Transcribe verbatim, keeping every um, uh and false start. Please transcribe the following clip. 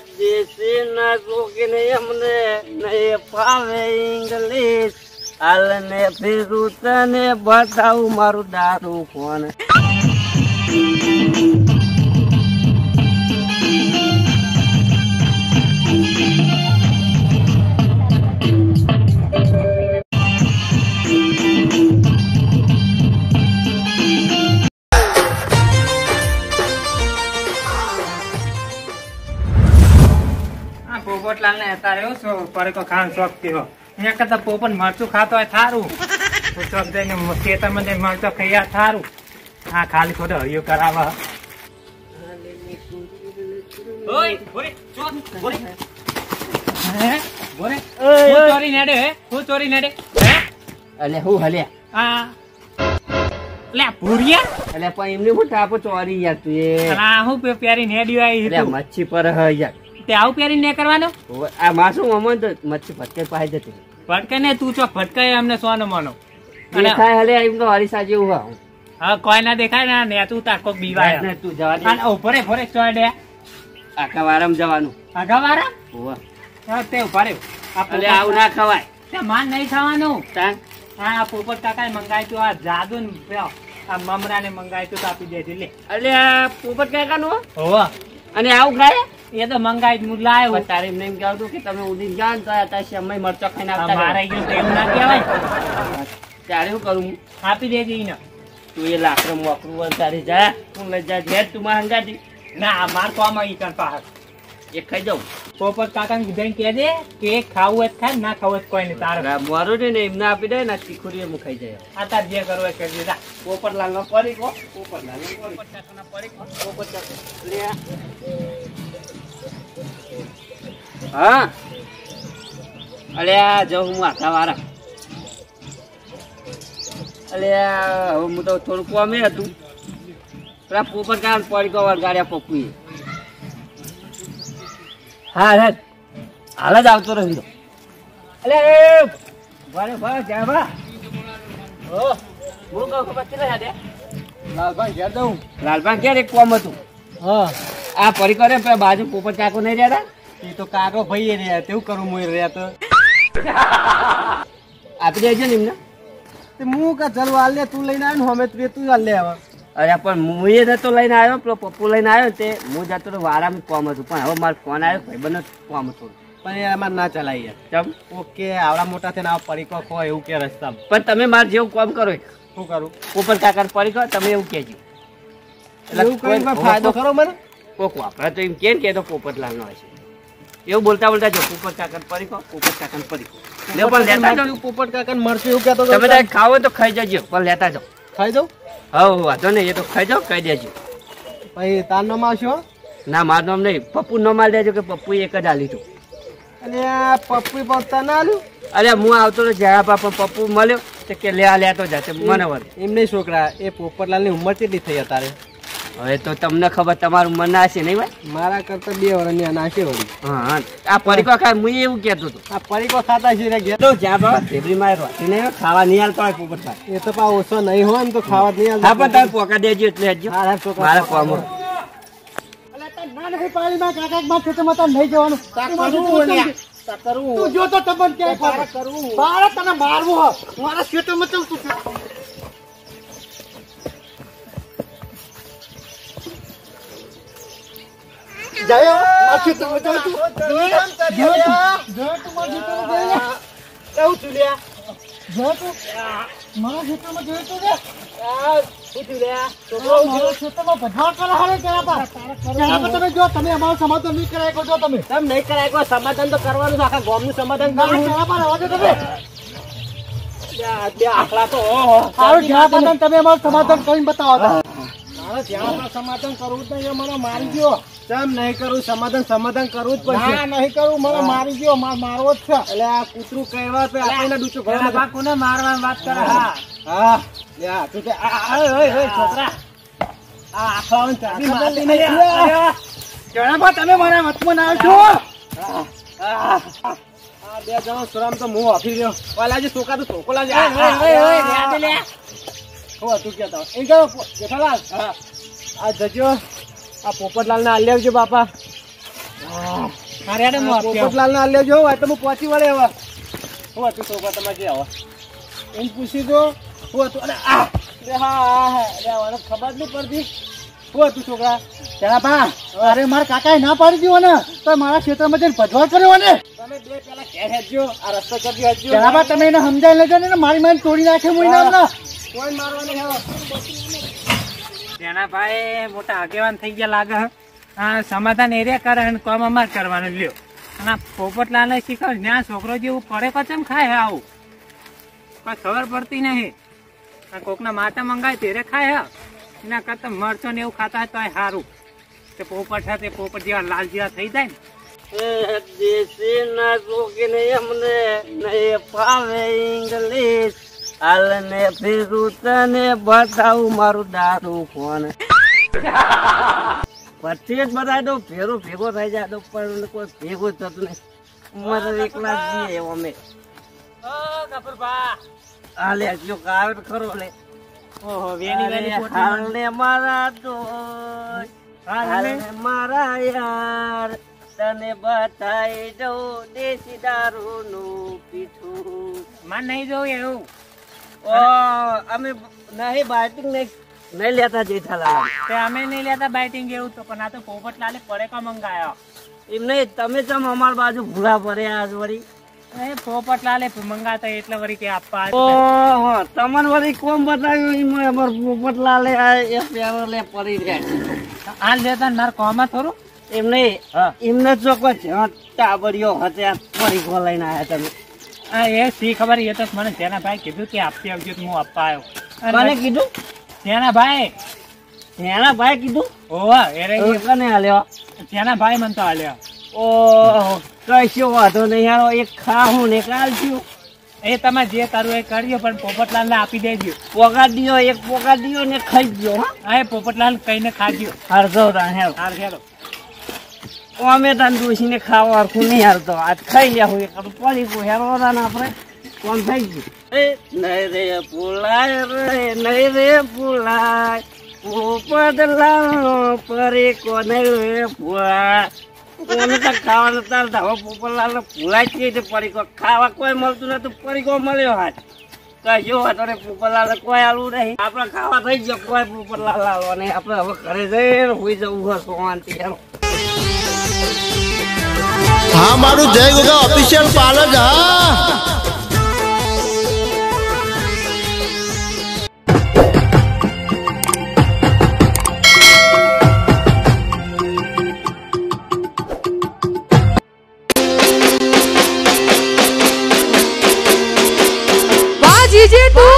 દેશી ના જોગીને એમને નહીં ફાવે ઇંગ્લિશ હાલ ને ફીરું તને બતાવું મારું દારૂ કોણ પોપટલાલ ને અત્યારે એવું શું પરેકો ખાવાનું શોખ થયો અહીંયા કરતા પોપટ મરચું ખાતો હોય થારું શોખ જઈને ખેતરમાં જઈને મરચું ખાઈ થારું હા ખાલી ખોટો હરિયો કરાવે ચોરી નેડે હે હું ચોરી નેડે એટલે હું હલ્યા હા લે ભૂરિયા એટલે પણ એમને હું ટાપો ચોરી યાર તું એ હા હું પ્યારી નેડ્યો આવી મચ્છી પર હ યાર તે આવું પહેરી ને કરવાનો આ માસું અમન તો મચ્છી ભટકે પાઈ જતી ભટકે ને તું ચોક ભટકાય અમને સોનો મનો દેખાય હલે એમ તો હરીસા જેવું હા હા કોઈ ના દેખાય ને તું તાર કોક બીવાય ને તું જવા દે અને ઉભરે ફરે ચોડે આખા વારમ જવાનું આખા વારા ઓવા હા તે ઉભરે એટલે આવું ના ખવાય તે માન નહીં ખાવાનું તાન હા પોપટ કાકા મંગાય તો આ જાદુ ને આ મમરા ને મંગાય તો આપી દેજે લે એટલે આ પોપટ કાકા નો હોવા અને આવું ખાય એ તો મંગાઈ હું લાયો તારે એમને એમ કહેતું કે તમે ઉડીને જાન તો અત્યારે સમય મરચો ખાઈને આવતા મારા ગયો તો એમ ના કહેવાય ત્યારે શું કરું આપી દેજે ઈને તું એ લાકડો મોકરું વળ તારે જા તું લઈ જા ઘેર તું માં હંગાતી ના માર કોમાં ઈ કર પાસ એક ખાઈ જાઉં પોપટ કાકાને કીધું કે દે કે ખાવું હોય ખાય ના ખાવું હોય કોઈ નહીં તારે મારું ને એમને આપી દે ને તીખુરી એમ ખાઈ જાય આ તાર જે કરવું હોય કરી દે પોપટલાલ નો પડી કો પોપટલાલ નો પોપટ કાકાના પડી કો પોપટ કાકા લે હા અલે આ જો હું આખા વાળા અલે હવે હું તો થોડું કોમે હતું પેલા પોપટ કાકા પડી કો વળગાડ્યા પપ્પુએ હા રે હાલ જ આવતો રહ્યો અલે ભલે ભલે જા બા ઓ હું કહું ખબર કેટલા યાદ લાલભાઈ ઘેર દઉં લાલભાઈ ઘેર એક કોમ હતું હા આ પડી કરે પેલા બાજુ પોપટ કાકો નહીં રહ્યા એ તો કાકો ભાઈ રહ્યા તેવું કરું હું રહ્યા તો આપી દેજો ને એમને હું કા ચાલુ હાલ લે તું લઈને આવ્યો અમે તું હાલ લે હવે અરે પણ હું એ નતો લઈને આવ્યો પેલો પપ્પુ લઈને આવ્યો તે હું જતો તો વારામાં કોમ હતું પણ હવે મારો ફોન આવ્યો ભાઈ બને કોમ હતું પણ એમાં ના ચલાવી ચમ ઓકે આવડા મોટા થઈને આવ પડીકો ખો એવું કે રસ્તા પણ તમે મારે જેવું કોમ કરો શું કરું પોપટ કાકા પડીકો તમે એવું કહેજો એટલે ફાયદો ખરો મને કોક વાપરે તો એમ કેમ કે તો પોપટલાલ નો હશે એવું બોલતા બોલતા જો પોપટ કાકા પડીકો પોપટ કાકા પડીકો લે પણ લેતા જાઓ પોપટ કાકા મરશે એવું કહેતો તમે તારે ખાવો તો ખાઈ જજો પણ લેતા જાઓ ખાઈ જાઉં હા વાંધો નહીં એ તો ખાઈ જાઓ કહી દેજો ભાઈ તાર નામ આવશો ના મારું નામ નહીં પપ્પુ નો માલ દેજો કે પપ્પુ એક જ આલી તું અને પપ્પુ પપ્પા ના આલ્યું અરે હું આવતો તો જયા પણ પપ્પુ મળ્યો તો કે લે લેતો જશે મને વર એમ નહીં છોકરા એ પોપટલાલ ની ઉંમર કેટલી થઈ અત્યારે હવે તો તમને ખબર તમારું મન ના હશે નહીં ભાઈ મારા કરતા બે વર્ષની નાશે વળી હા આ પરીકો ખાય હું એવું કહેતો હતો આ પરીકો ખાતા છે તો જ્યાં બાબા ફેબ્રી માં રોટી નહીં ખાવા નહીં હાલતો હોય પોપટ ખાય એ તો પા ઓછો નહીં હોય ને તો ખાવા નહીં હાલતો હા પણ તમે પોકા દેજો એટલે હજો મારા કોમ ના નહીં પાડી માં કાકા માં ખેતરમાં તો નહીં જવાનું તું જો તો તમને ક્યાંય કરવું બાર તને મારવું હો મારા ખેતરમાં તો તું જાયો માછી તો જો તું જો જો તું માછી તો ગયો કેવું તું લ્યા જો તું મારા ખેતરમાં જોઈ તો રે આ શું તું લ્યા તો મારા ખેતરમાં ભજાર કરે હાલે કેરા પર કેરા પર તમે જો તમે અમારું સમાધાન નહીં કરાય કો જો તમે તમે નહીં કરાય કો સમાધાન તો કરવાનું છે આખા ગામનું સમાધાન કરવું કેરા પર આવજો તમે લ્યા ત્યાં આખલા તો ઓહો સારું જ્યાં તમે અમારું સમાધાન કરીને બતાવો મારે જ્યાં પર સમાધાન કરવું તો એ મને મારી ગયો કેમ નહીં કરું સમાધાન સમાધાન કરવું જ પડશે ના નહીં કરું મને મારી ગયો મારવો જ છે એટલે આ કૂતરું કહેવા પે આપણે ડૂચો ઘરે કોને મારવાની વાત કરે હા હા યા તું કે ઓય ઓય છોકરા આ આખાውን ચાબી મારી નહીં જણા બા તમે મારા વચમાં ના છો આ બે જણો શરમ તો હું ઓફી રહ્યો ઓલાજી છોકરા તો છોકો લાગે ઓય ઓય ઓય લે લે હો તું કેતો એ કહો જેઠાલાલ હા આ જજો આ પોપટલાલ ને આલ્યાવજો બાપા અરે અરે હું આપ્યો પોપટલાલ ને આલ્યો જો હોય તો હું પહોંચી વળે હવે હું હતું છોકરા તમારે જે આવો એમ પૂછી દો હું હતું અરે આ અરે હા હા અરે મને ખબર જ નહીં પડતી હું હતું છોકરા જરા બા અરે મારા કાકાએ ના પાડી દીધો ને તો મારા ક્ષેત્રમાં જઈને ભજવાડ કર્યો ને તમે બે પેલા ઘેર હેજો આ રસ્તો કરી હેજો જરા બા તમે એને સમજાવી લેજો ને મારી મારી તોડી નાખે હું એના કોઈ મારવાની હે તેના ભાઈ મોટા આગેવાન થઈ ગયા લાગે હા સમાધાન એરિયા કરે અને કોમ અમાર કરવાનું લ્યો અને પોપટલાલ શીખવ ત્યાં છોકરો જેવું પડે કચમ ખાય હે આવું કોઈ ખબર પડતી નહીં કોકના માતા મંગાય ત્યારે ખાય હા એના કરતા મરચો ને એવું ખાતા હોય તો સારું તે પોપટ છે તે પોપટ જેવા લાલ જેવા થઈ જાય ને દેશી ના કોકીને એમને નહીં ફાવે ઇંગ્લિશ હાલ ને ફેરું તને બતાવું મારું દારૂ કોણ પછી જ બતાવી દઉં ફેરો ભેગો થઈ જાય તો પણ કોઈ ભેગું જ થતું નહીં મારે એકલા જ જઈએ અમે હાલે જો આવે ખરો લે ઓહો વેની વેની હાલને મારા તો હાલને મારા યાર તને બતાઈ દઉં દેશી દારૂ નું પીઠું માં નહીં જોઉં એવું ઓ અમે નહીં બાઇટિંગ નહીં નહીં લેતા જેઠાલાલ તે અમે નહીં લેતા બાઇટિંગ એવું તો પણ આ તો પોપટલાલે પડે કા મંગાયો એમ નહીં તમે ચમ અમાર બાજુ ભૂલા પડે આજ વળી એ પોપટલાલે મંગાતા એટલે વળી કે આપવા ઓહો તમને વળી કોમ બતાવ્યું એમાં અમાર પોપટલાલે એ પેલો લે પડી રહ્યા આ લેતા નર કોમાં થોડું એમ નહીં એમને ચોક્કસ ટાબડિયો હતે પડી ગો લઈને આયા તમે હા એ સી ખબર એ તો મને તેના ભાઈ કીધું કે આપતી આવજો હું આપવા આવ્યો મને કીધું તેના ભાઈ તેના ભાઈ કીધું ઓવા એરે કને આલ્યો તેના ભાઈ મને તો આલ્યો ઓહો કશો વાંધો નહીં હાલો એક ખાવું ને કાલજો એ તમે જે કરવું એ કરજો પણ પોપટલાલ ને આપી દેજો પોગાડ દિયો એક પોગાડ દિયો ને ખાઈ ગયો હા એ પોપટલાલ કઈને ખાજો હરજો હેલો હાર હેલો અમે તને દોશીને ખાવા હરખું નહીં હાલતો આજ ખાઈ લ્યા હોય પડી ગયું હેરો આપણે કોણ થઈ ગયું એ નહીં રે પુલાય રે નહીં રે પુલાય પોપટલાલ પરે કોને રે પુલાય કોને તો ખાવાનું ચાલતા હવે પોપટલાલ ભૂલાય છે પરીકો ખાવા કોઈ મળતું નતું પરીકો મળ્યો હાથ કયો હતો ને પોપટલાલ કોઈ આલું નહીં આપડે ખાવા થઈ ગયો કોઈ પોપટલાલ આલવા નહીં આપડે હવે ઘરે જઈને હોઈ જવું હશે શાંતિ હેલો હા મારું જય ગોગા ઓફિશિયલ પાર્લર હા જીજે તું